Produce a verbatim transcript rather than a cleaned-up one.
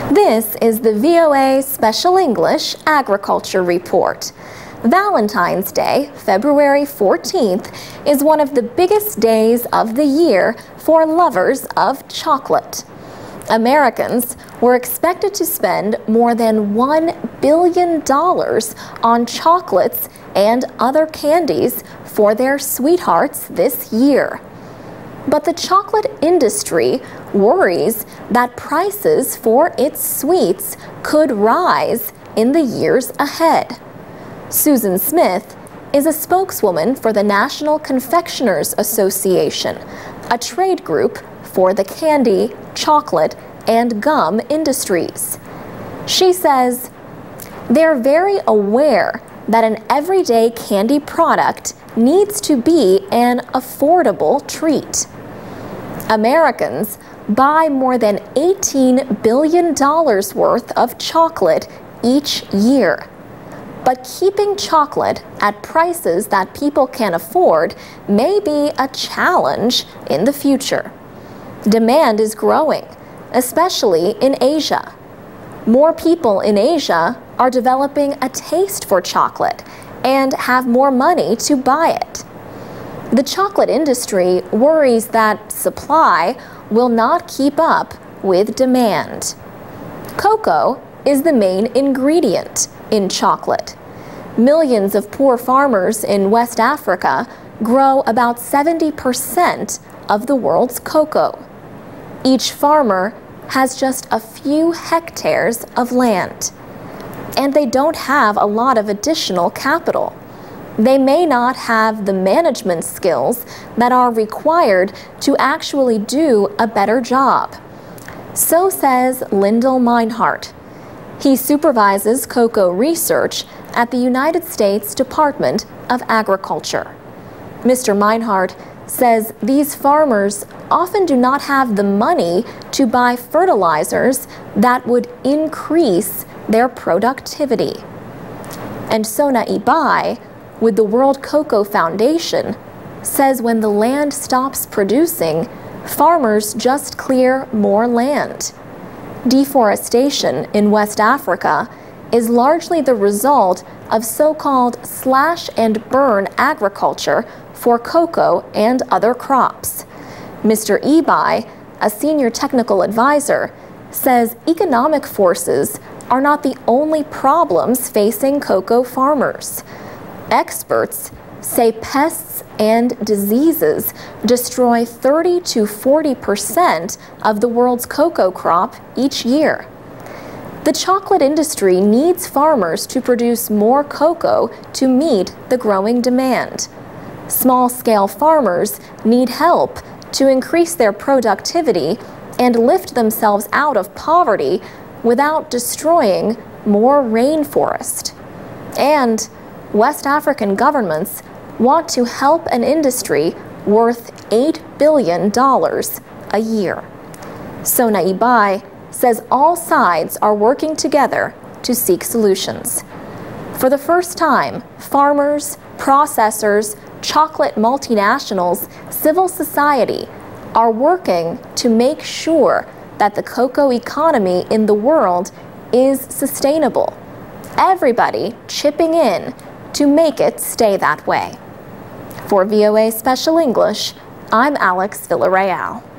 This is the V O A Special English Agriculture Report. Valentine's Day, February fourteenth, is one of the biggest days of the year for lovers of chocolate. Americans were expected to spend more than one billion dollars on chocolates and other candies for their sweethearts this year. But the chocolate industry worries that prices for its sweets could rise in the years ahead. Susan Smith is a spokeswoman for the National Confectioners Association, a trade group for the candy, chocolate, and gum industries. She says they're very aware that an everyday candy product needs to be an affordable treat. Americans buy more than eighteen billion dollars worth of chocolate each year. But keeping chocolate at prices that people can afford may be a challenge in the future. Demand is growing, especially in Asia. More people in Asia are developing a taste for chocolate and have more money to buy it. The chocolate industry worries that supply will not keep up with demand. Cocoa is the main ingredient in chocolate. Millions of poor farmers in West Africa grow about seventy percent of the world's cocoa. Each farmer has just a few hectares of land, and they don't have a lot of additional capital. They may not have the management skills that are required to actually do a better job. So says Lyndel Meinhardt. He supervises cocoa research at the United States Department of Agriculture. Mister Meinhardt says these farmers often do not have the money to buy fertilizers that would increase their productivity. And Sona Ebai, with the World Cocoa Foundation, says when the land stops producing, farmers just clear more land. Deforestation in West Africa is largely the result of so-called slash and burn agriculture for cocoa and other crops. Mister Ebai, a senior technical advisor, says economic forces are not the only problems facing cocoa farmers. Experts say pests and diseases destroy thirty to forty percent of the world's cocoa crop each year. The chocolate industry needs farmers to produce more cocoa to meet the growing demand. Small-scale farmers need help to increase their productivity and lift themselves out of poverty without destroying more rainforest. And West African governments want to help an industry worth eight billion dollars a year. Sona Ebai says all sides are working together to seek solutions. For the first time, farmers, processors, chocolate multinationals, civil society are working to make sure that the cocoa economy in the world is sustainable. Everybody chipping in to make it stay that way. For V O A Special English, I'm Alex Villarreal.